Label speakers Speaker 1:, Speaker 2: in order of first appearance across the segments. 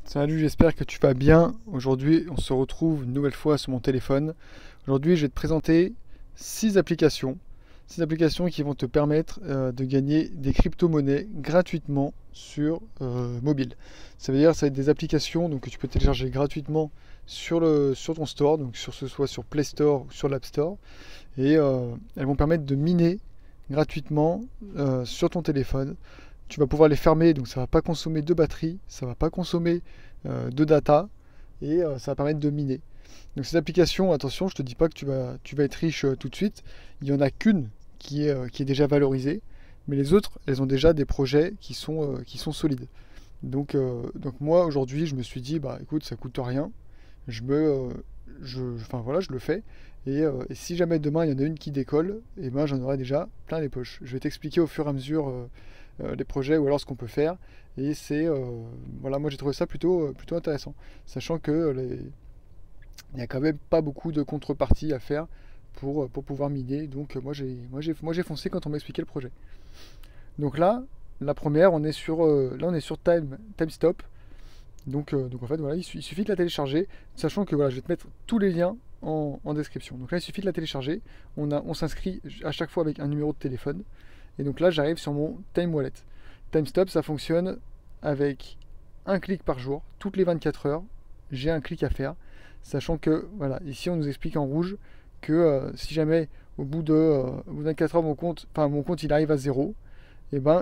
Speaker 1: Salut, j'espère que tu vas bien. Aujourd'hui, on se retrouve une nouvelle fois sur mon téléphone. Aujourd'hui, je vais te présenter 6 applications. 6 applications qui vont te permettre de gagner des crypto-monnaies gratuitement sur mobile. Ça veut dire que ça va être des applications donc, que tu peux télécharger gratuitement sur ton store, donc que ce soit sur Play Store ou sur l'App Store. Et elles vont permettre de miner gratuitement sur ton téléphone. Tu vas pouvoir les fermer, donc ça va pas consommer de batterie, ça va pas consommer de data et ça va permettre de miner. Donc ces applications, attention, je te dis pas que tu vas être riche tout de suite. Il y en a qu'une qui est déjà valorisée, mais les autres, elles ont déjà des projets qui sont solides. Donc moi aujourd'hui, je me suis dit, bah écoute, ça coûte rien, je me, enfin voilà, je le fais. Et si jamais demain il y en a une qui décolle, et ben j'en aurai déjà plein les poches. Je vais t'expliquer au fur et à mesure les projets ou alors ce qu'on peut faire. Et voilà, moi j'ai trouvé ça plutôt intéressant, sachant que il n'y a quand même pas beaucoup de contrepartie à faire pour pouvoir miner. Donc moi j'ai foncé quand on m'a expliqué le projet. Donc là, la première, on est sur Time Stop. Donc en fait, voilà, il suffit de la télécharger, sachant que voilà, je vais te mettre tous les liens en description. Donc là, il suffit de la télécharger. On s'inscrit à chaque fois avec un numéro de téléphone. Et donc là, j'arrive sur mon Time Wallet. TimeStop, ça fonctionne avec un clic par jour. Toutes les 24 heures, j'ai un clic à faire. Sachant que, voilà, ici, on nous explique en rouge que si jamais au bout de 24 heures, mon compte il arrive à zéro, et ben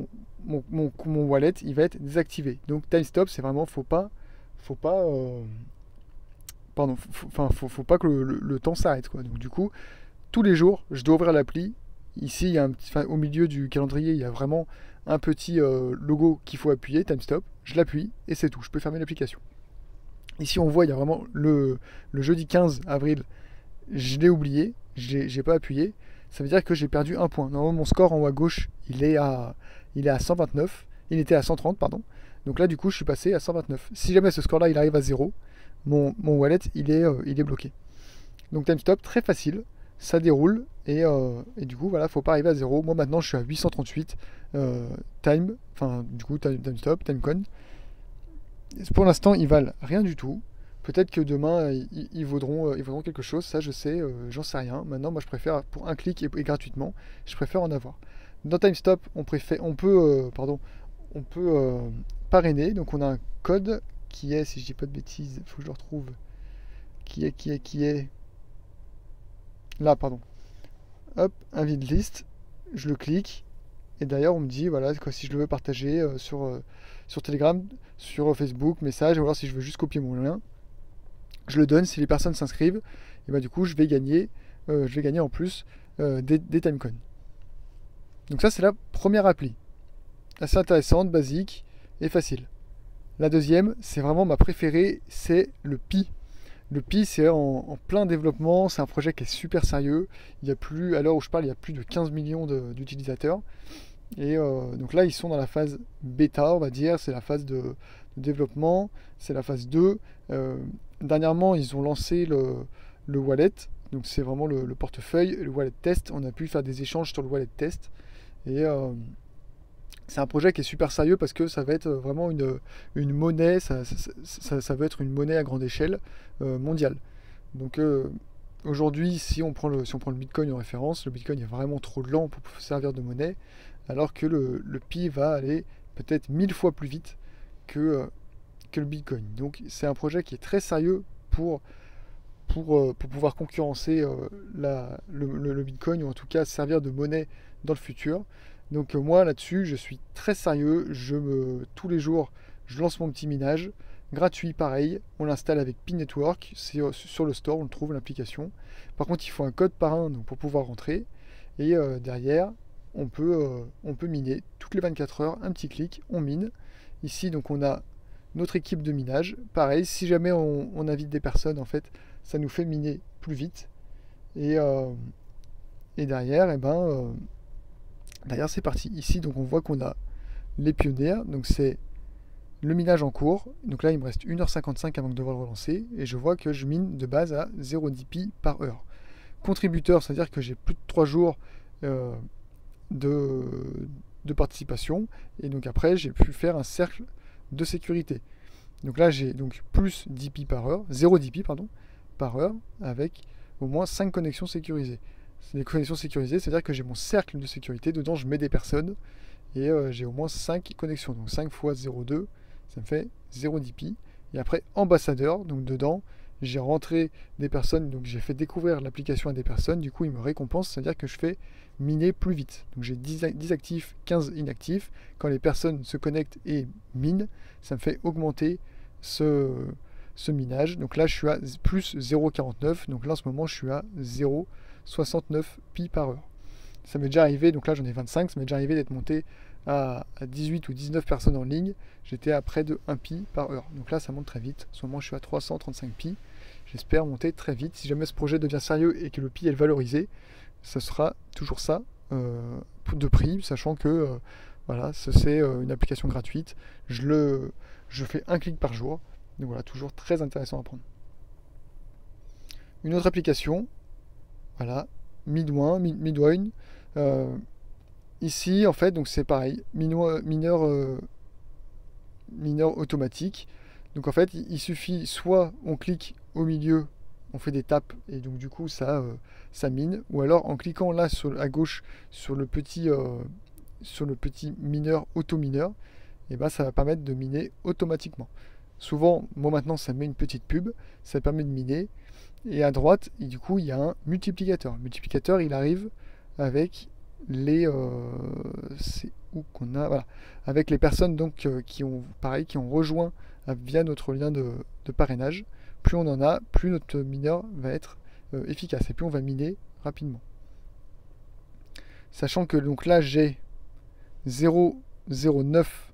Speaker 1: mon wallet il va être désactivé. Donc time stop, c'est vraiment faut pas pardon, faut pas que le temps s'arrête quoi. Donc du coup, tous les jours, je dois ouvrir l'appli. Ici, il y a au milieu du calendrier, il y a vraiment un petit logo qu'il faut appuyer, time stop. Je l'appuie et c'est tout. Je peux fermer l'application. Ici, on voit, il y a vraiment le jeudi 15 avril, je l'ai oublié, j'ai pas appuyé. Ça veut dire que j'ai perdu un point. Normalement, mon score en haut à gauche, il est à 129. Il était à 130, pardon. Donc là, du coup, je suis passé à 129. Si jamais ce score-là, il arrive à 0, mon wallet, il est bloqué. Donc time stop, très facile. Ça déroule. Et du coup, voilà, faut pas arriver à 0. Moi, maintenant, je suis à 838 time stop, timecoin. Pour l'instant, ils valent rien du tout. Peut-être que demain, ils vaudront quelque chose. Ça, je sais, j'en sais rien. Maintenant, moi, je préfère, pour un clic et gratuitement, je préfère en avoir. Dans TimeStop, on peut parrainer. Donc, on a un code qui est, si je dis pas de bêtises, il faut que je le retrouve. Qui est là, pardon. Hop, invite list. Je le clique. Et d'ailleurs, on me dit, voilà, quoi, si je le veux partager sur Telegram, sur Facebook, message, ou alors si je veux juste copier mon lien, je le donne. Si les personnes s'inscrivent, et bah, du coup, je vais gagner en plus des timecoins. Donc ça, c'est la première appli. Assez intéressante, basique et facile. La deuxième, c'est vraiment ma préférée, c'est le Pi. Le Pi, c'est en plein développement, c'est un projet qui est super sérieux. Il y a plus, à l'heure où je parle, il y a plus de 15 millions d'utilisateurs. Et donc là, ils sont dans la phase bêta, on va dire, c'est la phase de développement, c'est la phase 2. Dernièrement, ils ont lancé le wallet, donc c'est vraiment le portefeuille, le wallet test. On a pu faire des échanges sur le wallet test. Et c'est un projet qui est super sérieux parce que ça va être vraiment une monnaie, ça va être une monnaie à grande échelle mondiale. Donc aujourd'hui, si on prend le Bitcoin en référence, le Bitcoin est vraiment trop lent pour servir de monnaie, alors que le Pi va aller peut-être 1000 fois plus vite que le Bitcoin. Donc c'est un projet qui est très sérieux pour pouvoir concurrencer le Bitcoin, ou en tout cas servir de monnaie dans le futur. Donc moi là-dessus, je suis très sérieux. Tous les jours, je lance mon petit minage. Gratuit, pareil. On l'installe avec Pi Network. C'est sur le store, on le trouve, l'application. Par contre, il faut un code parrain donc, pour pouvoir rentrer. Et derrière, on peut miner toutes les 24 heures. Un petit clic, on mine. Ici, donc on a notre équipe de minage. Pareil, si jamais on invite des personnes, en fait, ça nous fait miner plus vite. Et, euh, et derrière, derrière c'est parti. Ici, donc on voit qu'on a les pionnières. Donc c'est le minage en cours. Donc là, il me reste 1h55 avant de devoir le relancer. Et je vois que je mine de base à 0,10 pi par heure. Contributeur, c'est-à-dire que j'ai plus de 3 jours euh, de participation. Et donc après, j'ai pu faire un cercle de sécurité. Donc là, j'ai donc plus 10 pi par heure, 0 10 pi pardon, par heure, avec au moins 5 connexions sécurisées. C'est des connexions sécurisées, c'est-à-dire que j'ai mon cercle de sécurité, dedans je mets des personnes, et j'ai au moins 5 connexions. Donc 5 fois 0,2, ça me fait 0,10 pi. Et après, ambassadeur, donc dedans, j'ai rentré des personnes, donc j'ai fait découvrir l'application à des personnes, du coup ils me récompensent, c'est-à-dire que je fais miner plus vite. Donc j'ai 10 actifs, 15 inactifs. Quand les personnes se connectent et minent, ça me fait augmenter ce minage. Donc là je suis à plus 0,49, donc là en ce moment je suis à 0,69 pi par heure. Ça m'est déjà arrivé, donc là j'en ai 25, ça m'est déjà arrivé d'être monté à 18 ou 19 personnes en ligne, j'étais à près de 1 pi par heure. Donc là ça monte très vite, en ce moment je suis à 335 pi, j'espère monter très vite. Si jamais ce projet devient sérieux et que le pi est valorisé, ce sera toujours ça de prix, sachant que voilà, c'est une application gratuite, je fais un clic par jour, donc voilà, toujours très intéressant à prendre. Une autre application, voilà, Midwine. Ici, en fait, donc c'est pareil, mineur automatique. Donc en fait, il suffit soit on clique au milieu, on fait des tapes et donc du coup ça mine, ou alors en cliquant là à gauche sur le petit mineur auto-mineur, et ben ça va permettre de miner automatiquement. Souvent, moi maintenant ça met une petite pub, ça permet de miner. Et à droite, du coup, il y a un multiplicateur. Le multiplicateur, il arrive avec les c'est où qu'on a voilà, avec les personnes donc qui ont rejoint via notre lien de parrainage. Plus on en a, plus notre mineur va être efficace et plus on va miner rapidement. Sachant que donc là j'ai 0,09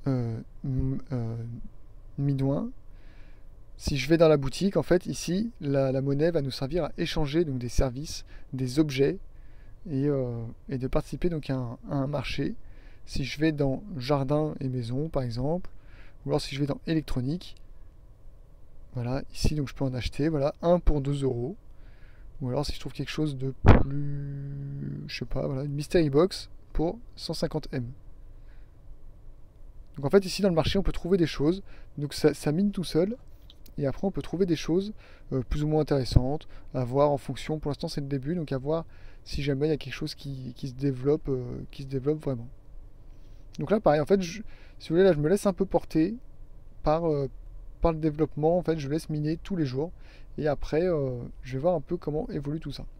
Speaker 1: minuit. Si je vais dans la boutique, en fait, ici, la monnaie va nous servir à échanger donc, des services, des objets, et de participer donc, à un marché. Si je vais dans jardin et maison, par exemple, ou alors si je vais dans électronique, voilà, ici, donc je peux en acheter, voilà, 1 pour 2 euros. Ou alors si je trouve quelque chose de plus, je sais pas, voilà, une mystery box pour 150 M. Donc en fait, ici dans le marché, on peut trouver des choses. Donc ça mine tout seul. Et après, on peut trouver des choses plus ou moins intéressantes à voir en fonction. Pour l'instant, c'est le début, donc à voir si jamais il y a quelque chose qui se développe vraiment. Donc là, pareil, en fait, si vous voulez, là, je me laisse un peu porter par le développement. En fait, je laisse miner tous les jours. Et après, je vais voir un peu comment évolue tout ça.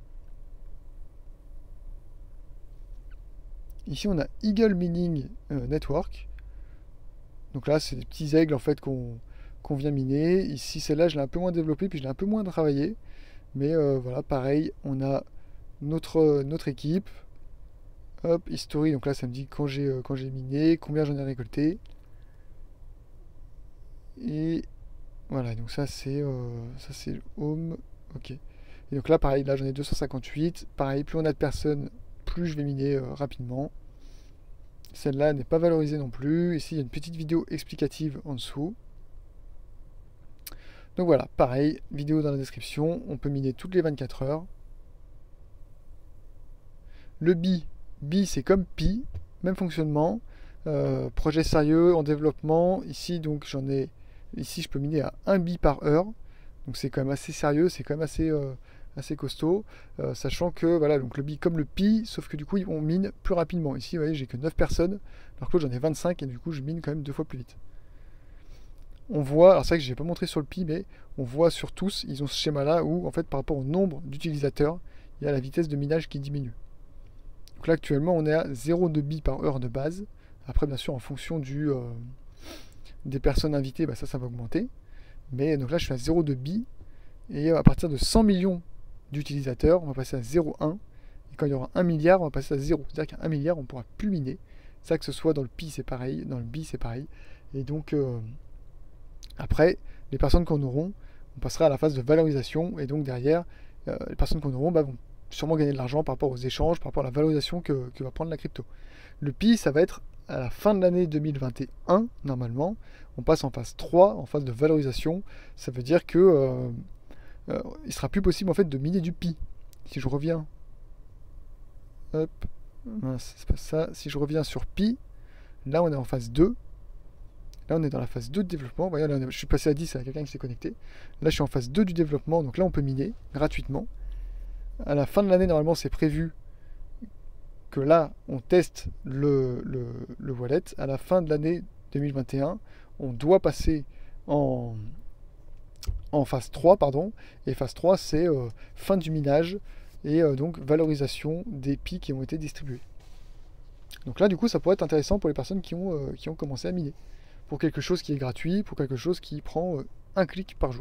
Speaker 1: Ici, on a Eagle Mining Network. Donc là, c'est des petits aigles en fait qu'on vient miner. Ici, celle-là, je l'ai un peu moins développée, puis je l'ai un peu moins travaillé. Mais voilà, pareil, on a notre équipe. Hop, history, donc là, ça me dit quand j'ai miné, combien j'en ai récolté. Et voilà, donc ça, c'est le home. Ok. Et donc là, pareil, là, j'en ai 258. Pareil, plus on a de personnes, plus je vais miner rapidement. Celle-là n'est pas valorisée non plus. Ici, il y a une petite vidéo explicative en dessous. Donc voilà, pareil, vidéo dans la description. On peut miner toutes les 24 heures. Le BI, c'est comme Pi, même fonctionnement. Projet sérieux, en développement. Ici, donc, ici, je peux miner à 1 BI par heure. Donc c'est quand même assez sérieux, c'est quand même assez costaud, sachant que voilà, donc le BI comme le Pi, sauf que du coup on mine plus rapidement. Ici vous voyez j'ai que 9 personnes, alors que j'en ai 25 et du coup je mine quand même 2 fois plus vite. On voit, alors c'est vrai que je n'ai pas montré sur le Pi, mais on voit sur tous, ils ont ce schéma là où en fait par rapport au nombre d'utilisateurs, il y a la vitesse de minage qui diminue. Donc là actuellement on est à 0,2 BI par heure de base. Après bien sûr en fonction des personnes invitées, ça va augmenter. Mais donc là je suis à 0,2 BI. Et à partir de 100 millions d'utilisateurs, on va passer à 0,1. Et quand il y aura 1 milliard, on va passer à 0. C'est-à-dire qu'à 1 milliard, on ne pourra plus miner. Ça, que ce soit dans le Pi, c'est pareil. Dans le BI, c'est pareil. Et donc, après, les personnes qu'on auront, on passera à la phase de valorisation. Et donc, derrière, les personnes qu'on auront vont sûrement gagner de l'argent par rapport aux échanges, par rapport à la valorisation que va prendre la crypto. Le Pi, ça va être à la fin de l'année 2021, normalement. On passe en phase 3, en phase de valorisation. Ça veut dire que il sera plus possible en fait de miner du Pi. Si je reviens, hop, mince, c'est pas ça. Si je reviens sur Pi, là on est en phase 2. Là, on est dans la phase 2 de développement. Voyez, là, je suis passé à 10 avec quelqu'un qui s'est connecté. Là, je suis en phase 2 du développement. Donc là, on peut miner gratuitement. À la fin de l'année, normalement, c'est prévu que là, on teste le wallet. À la fin de l'année 2021, on doit passer en phase 3, pardon. Et phase 3, c'est fin du minage et donc valorisation des PI qui ont été distribués. Donc là, du coup, ça pourrait être intéressant pour les personnes qui ont commencé à miner. Pour quelque chose qui est gratuit, pour quelque chose qui prend un clic par jour.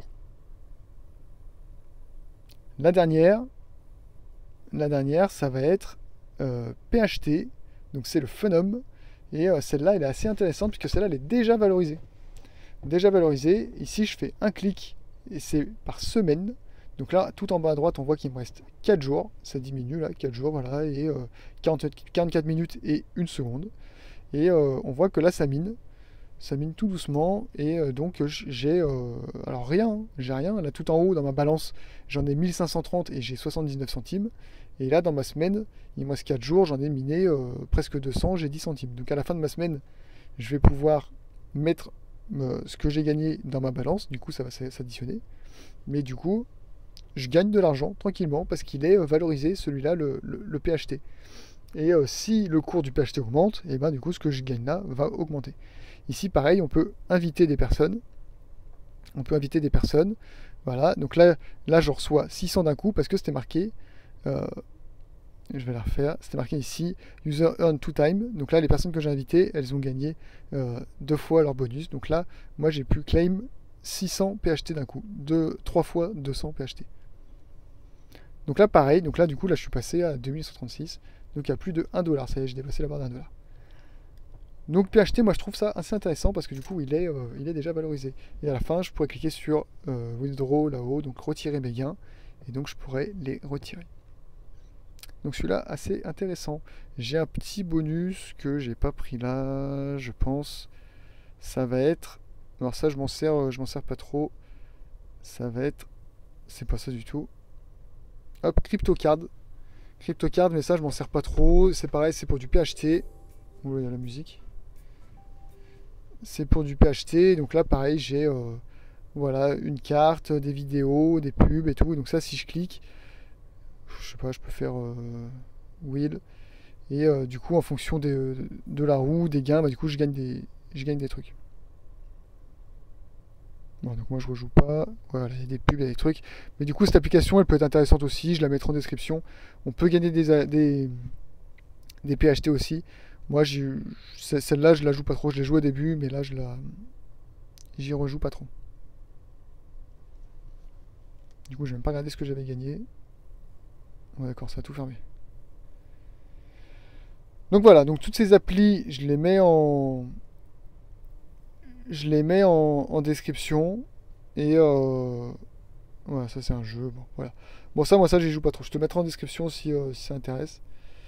Speaker 1: La dernière, ça va être PHT, donc c'est le Phenom, et celle-là, elle est assez intéressante puisque celle-là, elle est déjà valorisée. Déjà valorisée, ici je fais un clic, et c'est par semaine, donc là, tout en bas à droite, on voit qu'il me reste 4 jours, ça diminue là, 4 jours, voilà, et 44 minutes et 1 seconde, et on voit que là, ça mine tout doucement, et donc j'ai alors rien, hein, j'ai rien, là tout en haut dans ma balance, j'en ai 1530 et j'ai 79 centimes, et là dans ma semaine, il me reste 4 jours, j'en ai miné presque 200, j'ai 10 centimes. Donc à la fin de ma semaine, je vais pouvoir mettre ce que j'ai gagné dans ma balance, du coup ça va s'additionner, mais du coup, je gagne de l'argent tranquillement parce qu'il est valorisé, celui-là, le PHT. Et si le cours du PHT augmente, et ben du coup ce que je gagne là va augmenter. Ici pareil, on peut inviter des personnes. Voilà, donc là je reçois 600 d'un coup parce que c'était marqué, je vais la refaire, c'était marqué ici, user earn 2 time. Donc là les personnes que j'ai invitées, elles ont gagné 2 fois leur bonus. Donc là, moi j'ai pu claim 600 PHT d'un coup, 3 fois 200 PHT. Donc là pareil, donc là du coup là je suis passé à 2136, donc à plus de 1$, ça y est, j'ai dépassé la barre d'1$. Donc PHT, moi je trouve ça assez intéressant parce que du coup il est déjà valorisé. Et à la fin, je pourrais cliquer sur withdraw là-haut, donc retirer mes gains, et donc je pourrais les retirer. Donc celui-là, assez intéressant. J'ai un petit bonus que j'ai pas pris là, je pense. Ça va être, alors ça je m'en sers pas trop. Ça va être, c'est pas ça du tout. Hop, CryptoCard. CryptoCard, mais ça je m'en sers pas trop. C'est pareil, c'est pour du PHT. Ouh, il y a la musique. C'est pour du PHT, donc là pareil j'ai voilà, une carte, des vidéos, des pubs et tout. Donc ça si je clique, je sais pas, je peux faire wheel, et du coup en fonction de la roue, des gains, bah, du coup je gagne des trucs. Bon, donc moi je rejoue pas, voilà, il y a des pubs, il y a des trucs, mais du coup cette application elle peut être intéressante aussi, je la mettrai en description. On peut gagner des PHT aussi. Moi, celle-là, je la joue pas trop. Je l'ai jouée au début, mais là, j'y rejoue pas trop. Du coup, je vais même pas regarder ce que j'avais gagné. Ouais, d'accord, ça a tout fermé. Donc voilà, donc toutes ces applis, je les mets en description. Et voilà, ça c'est un jeu. Bon, voilà. Bon, ça, moi, ça, j'y joue pas trop. Je te mettrai en description si ça intéresse.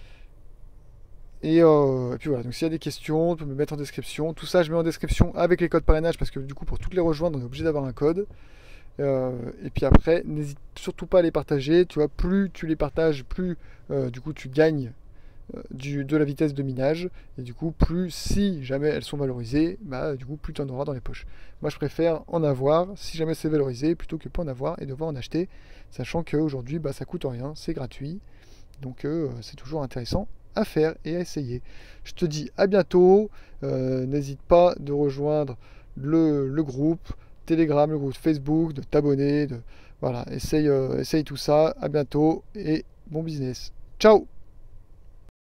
Speaker 1: Et puis voilà, donc s'il y a des questions, tu peux me mettre en description. Tout ça, je mets en description avec les codes parrainage parce que du coup, pour toutes les rejoindre, on est obligé d'avoir un code. Et puis après, n'hésite surtout pas à les partager. Tu vois, plus tu les partages, plus du coup tu gagnes de la vitesse de minage. Et du coup, plus si jamais elles sont valorisées, bah du coup, plus tu en auras dans les poches. Moi, je préfère en avoir si jamais c'est valorisé plutôt que pas en avoir et devoir en acheter, sachant qu'aujourd'hui, bah, ça coûte rien, c'est gratuit. Donc c'est toujours intéressant à faire et à essayer. Je te dis à bientôt. N'hésite pas de rejoindre le groupe Telegram, le groupe Facebook, de t'abonner, voilà, essaye tout ça. À bientôt et bon business. Ciao!